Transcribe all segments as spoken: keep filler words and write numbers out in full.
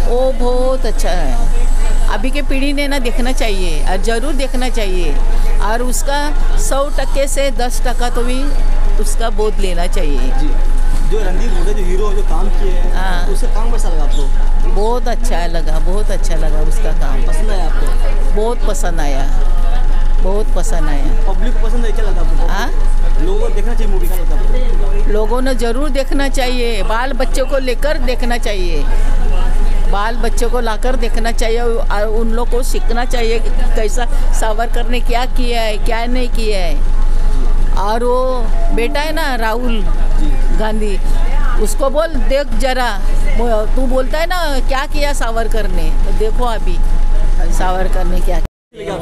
वो बहुत अच्छा है। अभी के पीढ़ी ने ना देखना चाहिए और ज़रूर देखना चाहिए, और उसका सौ टक्के से दस टका तो भी उसका बोध लेना चाहिए जी। जो रणदीप हुड्डा जो हीरो जो काम किए हैं, हाँ, उसका काम कैसा लगा आपको? बहुत अच्छा लगा, बहुत अच्छा लगा उसका काम। पसंद आया आपको? बहुत पसंद आया, बहुत पसंद आया। पब्लिक को पसंद आया, क्या लगा आपको? हाँ, लोगों को देखना चाहिए मूवी, क्या लगता है आपको? लोगों ने ज़रूर देखना चाहिए, बाल बच्चों को लेकर देखना चाहिए, बाल बच्चों को लाकर देखना चाहिए और उन लोग को सीखना चाहिए कि कैसा सावरकर ने क्या किया है, क्या नहीं किया है। और वो बेटा है ना राहुल गांधी, उसको बोल देख जरा, तू बोलता है ना क्या किया सावरकर ने, तो देखो अभी सावरकर ने क्या किया।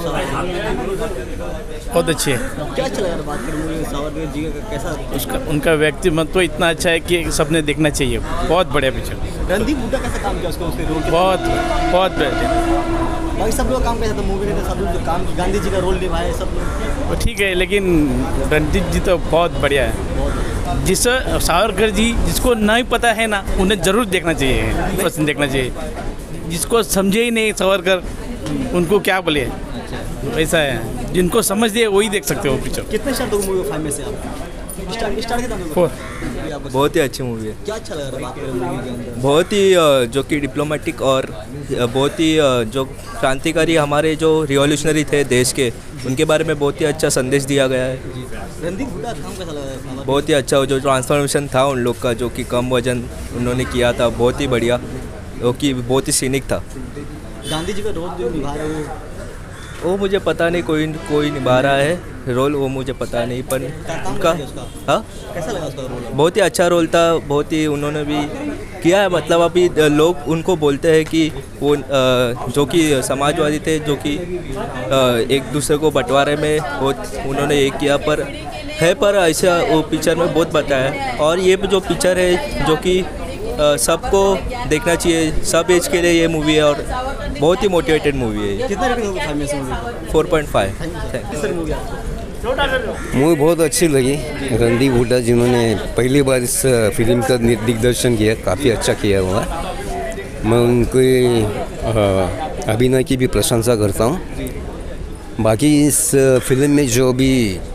बहुत अच्छी है। क्या अच्छा लगा बात करें मूवी में सावरकर जी का, कैसा उसका उनका व्यक्तित्व इतना अच्छा है कि सबने देखना चाहिए। बहुत बढ़िया पिक्चर। रणदीप हुड्डा कैसा काम किया उसको, उसके रोल के बहुत बहुत बेहतर। बाकी सब लोग काम कैसा था मूवी में, सब लोग काम की, गांधी जी का रोल निभाए सब लोग। वो ठीक है, लेकिन रणदीप जी तो बहुत बढ़िया है। जिस सावरकर जी जिसको नहीं पता है ना, उन्हें ज़रूर देखना चाहिए, पसंद देखना चाहिए। जिसको समझे ही नहीं सावरकर, उनको क्या बोले, ऐसा है। जिनको समझ दिए वही देख सकते हो पिक्चर। कितने स्टार दोगे मूवी फाइव में से आप? स्टार स्टार कितना दोगे? फोर। बहुत ही अच्छी मूवी है। क्या अच्छा लग रहा है बात करें मूवी के अंदर? बहुत ही अ, जो कि डिप्लोमेटिक और अ, बहुत ही अ, जो क्रांतिकारी हमारे जो रिवॉल्यूशनरी थे देश के, उनके बारे में बहुत ही अच्छा संदेश दिया गया है। रणदीप हुड्डा का काम कैसा लग रहा है? बहुत ही अच्छा जो ट्रांसफॉर्मेशन था उन लोग का, जो कि कम वजन उन्होंने किया था, बहुत ही बढ़िया, जो कि बहुत ही सीनिक था। गांधी जी का रोल जो निभा रहा है वो वो मुझे पता नहीं, कोई कोई निभा रहा है रोल, वो मुझे पता नहीं, पर उनका हाँ कैसा लगा उसका रोल? बहुत ही अच्छा रोल था। बहुत ही उन्होंने भी किया है, मतलब अभी लोग उनको बोलते हैं कि वो जो कि समाजवादी थे, जो कि एक दूसरे को बंटवारे में बहुत उन्होंने एक किया, पर है पर ऐसा वो पिक्चर में बहुत बताया। और ये जो पिक्चर है जो कि सबको देखना चाहिए, सब एज के लिए ये मूवी है, और बहुत ही मोटिवेटेड मूवी है। कितना रेटिंग होगा फाइव में से मूवी? Four point five. किस मूवी आपको? मूवी बहुत अच्छी लगी। रणदीप हुड्डा जिन्होंने पहली बार इस फिल्म का दिग्दर्शन किया, काफ़ी अच्छा किया हुआ। मैं उनकी अभिनय की भी प्रशंसा करता हूँ। बाकी इस फिल्म में जो भी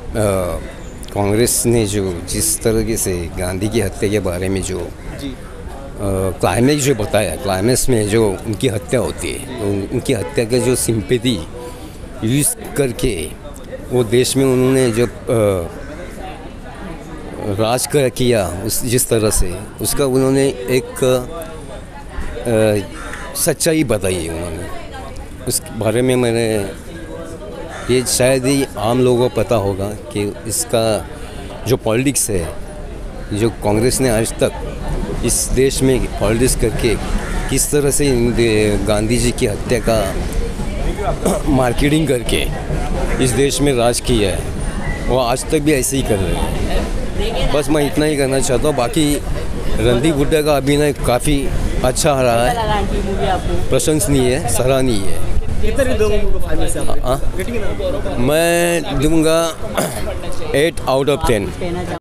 कांग्रेस ने जो जिस तरीके से गांधी की हत्या के बारे में जो क्लाइमेक्स जो बताया, क्लाइमेक्स में जो उनकी हत्या होती है, तो उनकी हत्या का जो सिंपैथी यूज़ करके वो देश में उन्होंने जब राज कर किया, उस जिस तरह से उसका उन्होंने एक सच्चाई बताई है उन्होंने। उस बारे में मैंने ये शायद ही आम लोगों को पता होगा कि इसका जो पॉलिटिक्स है, जो कांग्रेस ने आज तक इस देश में पॉलिटिक्स करके किस तरह से गांधी जी की हत्या का मार्केटिंग करके इस देश में राज किया है, वो आज तक भी ऐसे ही कर रहे हैं। बस मैं इतना ही करना चाहता हूँ। बाकी रणदीप हुड्डा का अभिनय काफ़ी अच्छा रहा है, प्रशंसनीय है, सराहनीय है। कितना दोगे मूवी को फाइव में से आप? मैं दूंगा एट आउट ऑफ टेन।